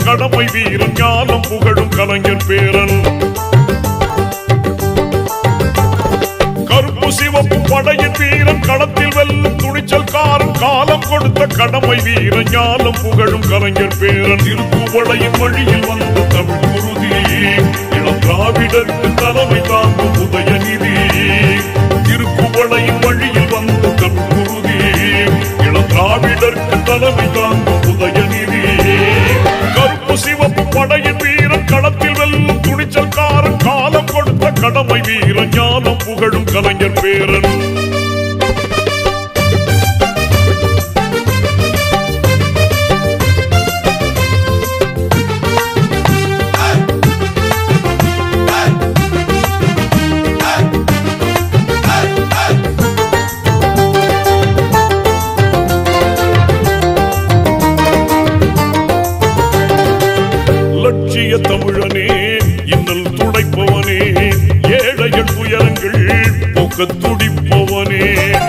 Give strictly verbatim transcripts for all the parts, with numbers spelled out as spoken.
கடமை வீரன் ஞானம் புகழும் கலைஞர் பேரன். கருப்பு சிவப்பு படையின் வீரன் களத்தில் வெல்லும் துணிச்சல்காரன் காலம் கொடுத்த கடமை வீரன் ஞானம் புகழும் கலைஞர் பேரன். திருக்குவளையின் வழியில் வந்த தமிழ் குருதி இளம் திராவிடருக்கு தலைமை தாங்கும் உதயநிதி. திருக்குவளையின் வழியில் வந்த தமிழ் குருதி இளம் திராவிடருக்கு தலைமை தாங்கும் உதயநிதி. கருப்பு சிவப்பு படையின் வீரன் களத்தில் வெல்லும் துணிச்சல்காரன் காலம் கொடுத்த கடமை வீரன் ஞானம் புகழும் கலைஞர் பேரன். லட்சிய தமிழனே இன்னல் துடைப்பவனே ஏழைகள் துயரங்கள் போக்க துடிப்பவனே.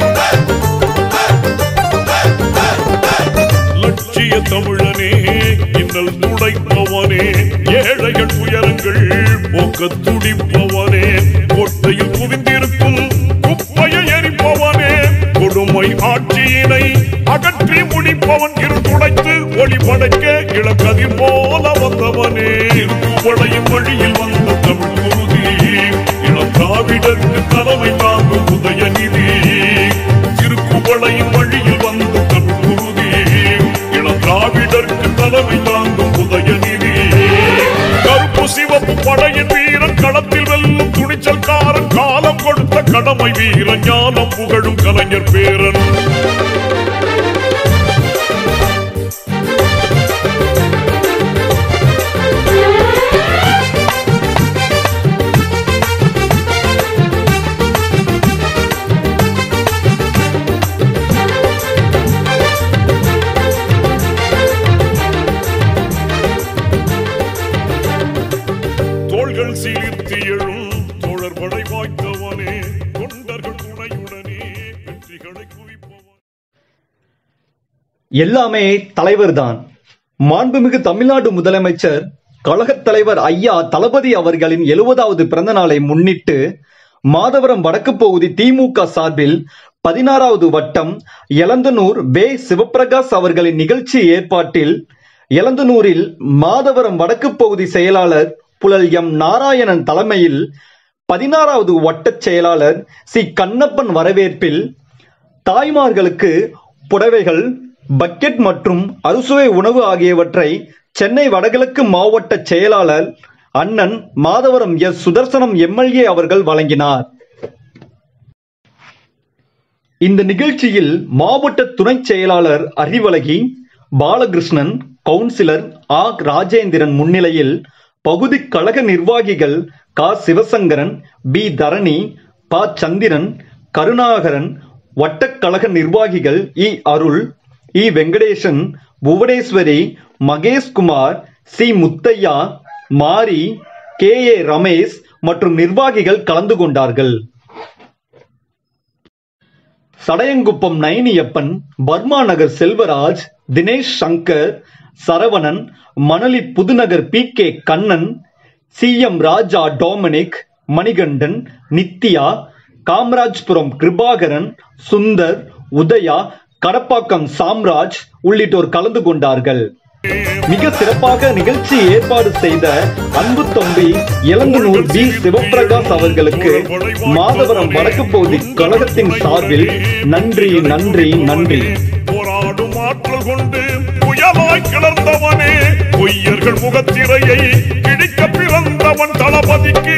லட்சிய தமிழனே இன்னல் துடைப்பவனே ஏழைகள் துயரங்கள் போக்க துடிப்பவனே. கோட்டையில் குவிந்திருக்கும் குப்பையை எரிப்பவனே கொடுமை ஆட்சியினை அகற்றி முடிப்பவன். இருந்துடைத்து ஒளி படைக்க இளக்கதிர் போல வந்தவனே. திருக்குவளையின் வழியில் வந்த தமிழ் குருதி இளம் திராவிடருக்கு தலைமை தாங்கும் உதயநிதி. திருக்குவளையின் வழியில் வந்த தமிழ் குருதி இளம் திராவிடருக்கு தலைமை தாங்கும் உதயநிதி. கருப்பு சிவப்பு படையின் வீரன் களத்தில் வெல்லும் துணிச்சல்காரன் காலம் கொடுத்த கடமை வீரன் ஞானம் புகழும் கலைஞர் பேரன். தோள்கள் சீர்த்தி எழும் தோழர் படை வாய்த்தவனே தொண்டர்கள் துணையுடனே வெற்றிகளை குவிப்பவன். எல்லாமே தலைவர்தான். மாண்புமிகு தமிழ்நாடு முதலமைச்சர் கழகத் தலைவர் ஐயா தளபதி அவர்களின் எழுபதாவது பிறந்த நாளை முன்னிட்டு மாதவரம் வடக்கு பகுதி திமுக சார்பில் பதினாறாவது வட்டம் எலந்தனூர் வே சிவபிரகாஷ் அவர்களின் நிகழ்ச்சி ஏற்பாட்டில் எலந்தனூரில் மாதவரம் வடக்கு பகுதி செயலாளர் புலல் எம் நாராயணன் தலைமையில் பதினாறாவது வட்ட செயலாளர் சி கண்ணப்பன் வரவேற்பில் தாய்மார்களுக்கு புடவைகள், பக்கெட் மற்றும் அறுசுவை உணவு ஆகியவற்றை சென்னை வடகிழக்கு மாவட்ட செயலாளர் அண்ணன் மாதவரம் எஸ் சுதர்சனம் எம்எல்ஏ அவர்கள் வழங்கினார். இந்த நிகழ்ச்சியில் மாவட்ட துணை செயலாளர் அறிவழகி, பாலகிருஷ்ணன், கவுன்சிலர் ஆ ராஜேந்திரன் முன்னிலையில் பகுதி கழக நிர்வாகிகள் கா சிவசங்கரன், பி தரணி, பா சந்திரன், கருணாகரன், வட்டக்கழக நிர்வாகிகள் இ அருள், இ Venkatesan, Bhuvaneswari, Maheshkumar, C Muthiah, Mari, K A Ramesh மற்றும் நிர்வாகிகள் கலந்து கொண்டார்கள். Sadayankuppam Nainiappan, Burma Nagar Selvaraj, Dinesh Shankar, Saravanan, Manali Pudunagar P K Kannan, C M Raja Dominic, Manikandan, Nithya, Kamarajpuram Kirubakaran, Sundar, Udaya, Kadappakkam Samraj உள்ளிட்டோர் கலந்து கொண்டார்கள். மிக சிறப்பாக நிகழ்ச்சி ஏற்பாடு செய்த அன்பு தம்பி எலந்தனூர் பி சிவபிரகாஷ் அவர்களுக்கு மாதவரம் வடக்கு பகுதி கழகத்தின் சார்பில் நன்றி நன்றி நன்றி. போராடும் ஆற்றல் கொண்டு புயலாய் கிளர்ந்தவனே பொய்யர்கள் முகத்திரையை கிழிக்க பிறந்தவன் தளபதிக்கு